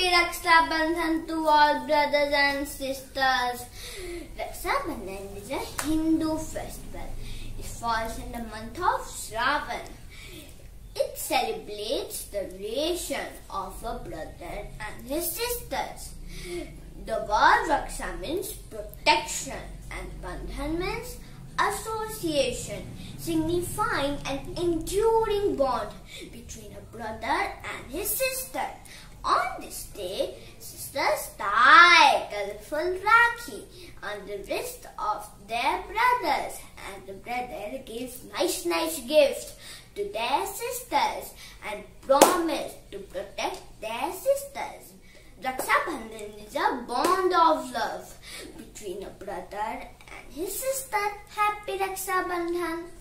Happy Raksha Bandhan to all brothers and sisters. Raksha Bandhan is a Hindu festival. It falls in the month of Shravan. It celebrates the relation of a brother and his sisters. The word Raksha means protection and Bandhan means association, signifying an enduring bond between a brother and his sister. On this day, sisters tie colorful Rakhi on the wrist of their brothers, and the brother gives nice gifts to their sisters and promise to protect their sisters. Raksha Bandhan is a bond of love between a brother and his sister. Happy Raksha Bandhan.